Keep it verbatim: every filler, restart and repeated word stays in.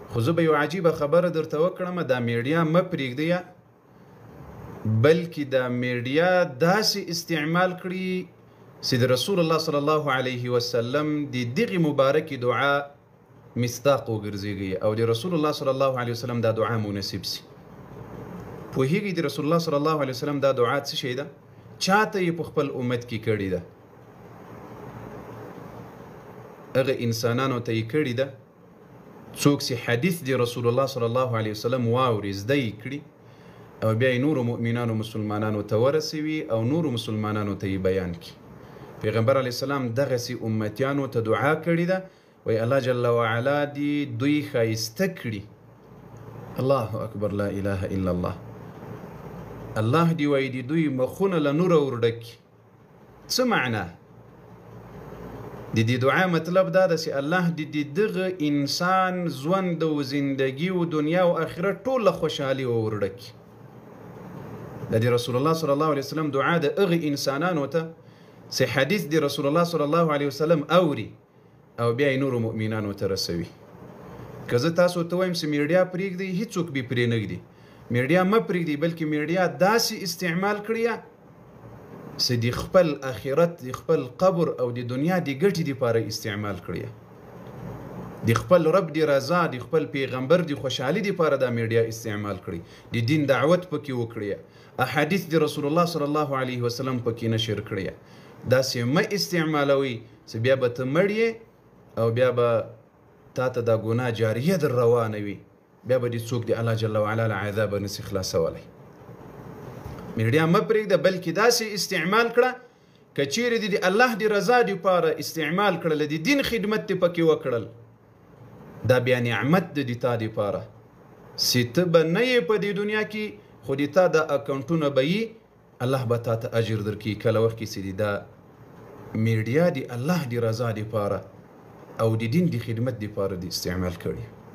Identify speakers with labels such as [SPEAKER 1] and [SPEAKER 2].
[SPEAKER 1] خو زه به یو عجیبه خبره درته وکړم، دا میډیا مه پرېږدئ، بلکې دا میډیا داسې استعمال کړي چې د رسول الله صلی الله علیه وسلم د دغې مبارکې دعا مصداق وګرځېږي او د رسول الله صلی الله علیه وسلم دا دعا مناسب سي. پوهېږئ د رسول الله صلی الله علیه وسلم دا دعا څه شی ده؟ چاته یې په خپل امت کې کړې ده؟ هغه انسانانو ته یې کړې ده څوک چې حدیث د رسول الله صلی الله علیه وسلم واوري، زده یې کړي او بیا یې نورو مؤمنانو مسلمانانو ته ورسوي او نورو مسلمانانو ته یې بیان کړي. پیغمبر علیه السلام دغسې امتیانو ته دعا کړې ده، وایي الله جل وعلا دې دوی ښایسته کړي. الله اکبر، لا اله الا الله. الله دې وایي د دوی مخونه له نوره ورډکي. څه معنا؟ د دې دعا مطلب دا ده چې الله دې د دغه انسان ژوند او زندګي او دنیا او آخرت ټوله خوشحالي ورډکي. د دې رسول الله صلی الله علیه وسلم دعا د هغې انسانانو ته چې حدیث د رسول الله صلی الله علیه وسلم اوري او بیا یې نورو مؤمنانو ته رسوي. که زه تاسو ته وایم چې میډیا پرېږدئ، هیڅوک به پرې نه ږدي. میډیا مه پرېږدئ، بلکې میډیا داسې استعمال کړئ چې د خپل آخرت، د خپل قبر او د دنیا د ګټې دپاره استعمال کړئ، د خپل رب د رضا، د خپل پیغمبر د خوشحالي دپاره دا میډیا استعمال کړئ، د دین دعوت پکې وکړئ، احادیث د رسول الله صلی الله علیه وسلم پکې نشر کړئ. داسې مه استعمالوئ چې بیا به ته مړ یې او بیا به تا ته دا ګناه جاریه در روانه وي، بیا به دې څوک د الله جل وعلا له عذابه نسي خلاصولی. میډیا مه پرېږده، بلکې داسې استعمال کړه که چیرې دې د الله د رضا دپاره استعمال کړله، د دین خدمت دې پکې وکړل، دا بیا نعمت ده د تا دپاره چې ته به نه یې په دې دنیا کې، خو د تا دا اکاونټونه به یي، الله به تا ته اجر درکړي کله وخت کې چې دا میډیا د الله د رضا دپاره او د دین د خدمت دپاره د استعمال کړي.